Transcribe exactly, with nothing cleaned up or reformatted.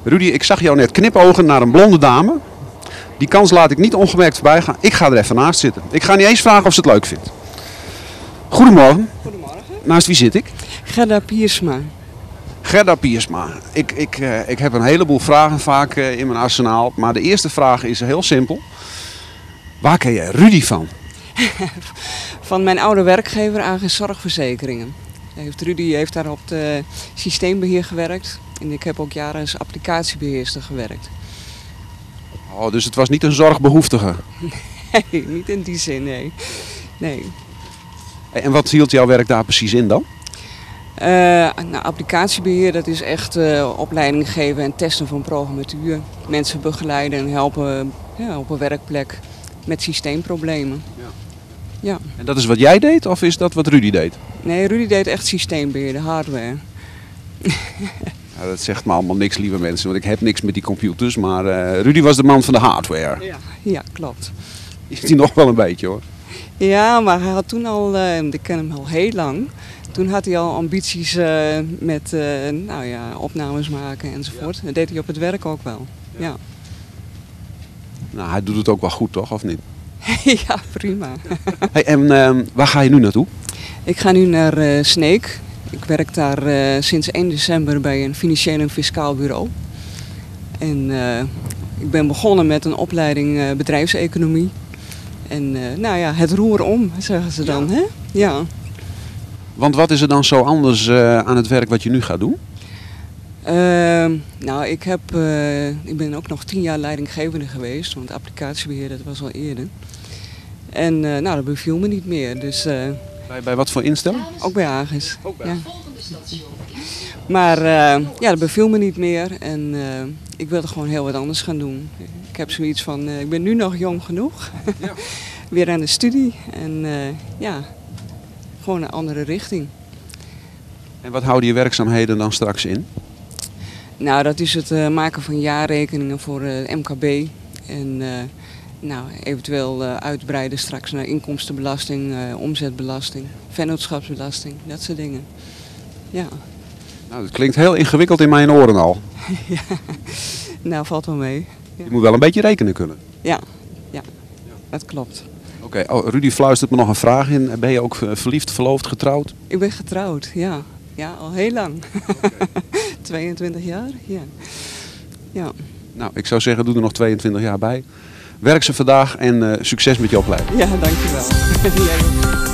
Rudy, ik zag jou net knipogen naar een blonde dame. Die kans laat ik niet ongemerkt voorbij gaan. Ik ga er even naast zitten. Ik ga niet eens vragen of ze het leuk vindt. Goedemorgen. Goedemorgen. Naast wie zit ik? Gerda Piersma. Gerda Piersma. Ik, ik, uh, ik heb een heleboel vragen vaak uh, in mijn arsenaal. Maar de eerste vraag is heel simpel. Waar ken jij Rudy van? Van mijn oude werkgever A G Zorgverzekeringen. Heeft Rudy heeft daar op het systeembeheer gewerkt. En ik heb ook jaren als applicatiebeheerster gewerkt. Oh, dus het was niet een zorgbehoeftige? Nee, niet in die zin, nee. nee. En wat hield jouw werk daar precies in dan? Uh, nou, applicatiebeheer, dat is echt uh, opleiding geven en testen van programmatuur. Mensen begeleiden en helpen ja, op een werkplek met systeemproblemen. Ja. Ja. En dat is wat jij deed of is dat wat Rudy deed? Nee, Rudy deed echt systeembeheer, de hardware. Ja, dat zegt me allemaal niks, lieve mensen, want ik heb niks met die computers. Maar uh, Rudy was de man van de hardware. Ja, ja, klopt. Is die nog wel een beetje hoor. Ja, maar hij had toen al, uh, ik ken hem al heel lang. Toen had hij al ambities uh, met uh, nou ja, opnames maken enzovoort. Dat deed hij op het werk ook wel. Ja. Ja. Nou, hij doet het ook wel goed toch, of niet? Ja, prima. Hey, en uh, waar ga je nu naartoe? Ik ga nu naar uh, Sneek. Ik werk daar uh, sinds één december bij een financieel en fiscaal bureau. En uh, ik ben begonnen met een opleiding uh, bedrijfseconomie. En uh, nou ja, het roer om, zeggen ze dan. Ja. Hè? Ja. Want wat is er dan zo anders uh, aan het werk wat je nu gaat doen? Uh, nou, ik, heb, uh, ik ben ook nog tien jaar leidinggevende geweest, want applicatiebeheer dat was al eerder. En uh, nou, dat beviel me niet meer. Dus, uh, bij, bij wat voor instelling? Ook bij Agis. Ook bij. Ja. Maar uh, ja, dat beviel me niet meer en uh, ik wilde gewoon heel wat anders gaan doen. Ik heb zoiets van, uh, ik ben nu nog jong genoeg, ja. Weer aan de studie en uh, ja, gewoon een andere richting. En wat houden je werkzaamheden dan straks in? Nou, dat is het uh, maken van jaarrekeningen voor uh, M K B en uh, nou, eventueel uh, uitbreiden straks naar inkomstenbelasting, uh, omzetbelasting, vennootschapsbelasting, dat soort dingen. Ja. Nou, dat klinkt heel ingewikkeld in mijn oren al. Ja, nou valt wel mee. Ja. Je moet wel een beetje rekenen kunnen. Ja, ja, dat klopt. Oké, okay. Oh, Rudy fluistert me nog een vraag in. Ben je ook verliefd, verloofd, getrouwd? Ik ben getrouwd, ja. Ja, al heel lang. Okay. tweeëntwintig jaar, ja. ja. Nou, ik zou zeggen, doe er nog tweeëntwintig jaar bij. Werk ze vandaag en uh, succes met je opleiding. Ja, dankjewel.